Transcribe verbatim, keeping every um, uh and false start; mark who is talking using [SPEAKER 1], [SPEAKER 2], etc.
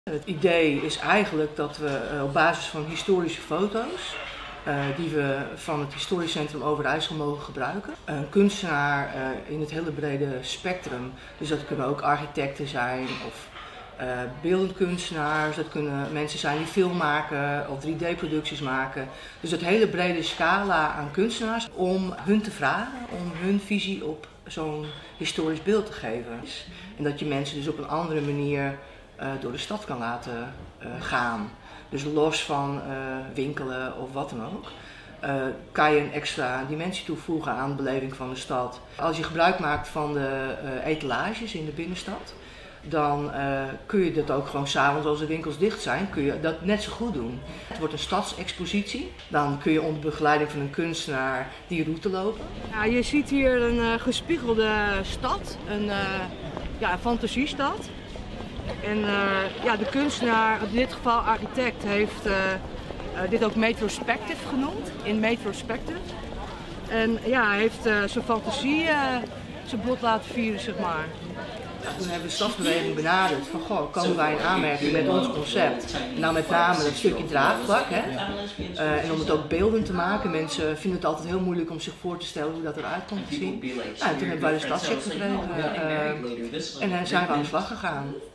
[SPEAKER 1] Het idee is eigenlijk dat we op basis van historische foto's, uh, die we van het historisch centrum Overijssel mogen gebruiken, een kunstenaar uh, in het hele brede spectrum, dus dat kunnen ook architecten zijn of uh, beeldend kunstenaars, dat kunnen mensen zijn die film maken of drie D producties maken. Dus dat hele brede scala aan kunstenaars om hun te vragen, om hun visie op zo'n historisch beeld te geven. En dat je mensen dus op een andere manier Uh, door de stad kan laten uh, gaan. Dus los van uh, winkelen of wat dan ook, uh, kan je een extra dimensie toevoegen aan de beleving van de stad. Als je gebruik maakt van de uh, etalages in de binnenstad, dan uh, kun je dat ook gewoon 's avonds als de winkels dicht zijn, kun je dat net zo goed doen. Het wordt een stadsexpositie. Dan kun je onder begeleiding van een kunstenaar die route lopen. Ja, je ziet hier een uh, gespiegelde stad, een uh, ja, fantasiestad. En uh, ja, de kunstenaar, in dit geval architect, heeft uh, uh, dit ook Metrospective genoemd, in Metrospective. En ja, hij heeft uh, zijn fantasie uh, zijn bot laten vieren, zeg maar. Ja, toen hebben we de stadsbeweging benaderd van, goh, komen wij in aanmerking met ons concept. Nou, met name dat stukje draagvlak, hè. Uh, en om het ook beeldend te maken. Mensen vinden het altijd heel moeilijk om zich voor te stellen hoe dat eruit komt te zien. Nou, en toen hebben wij de stadscheck gekregen uh, en uh, zijn we aan de slag gegaan.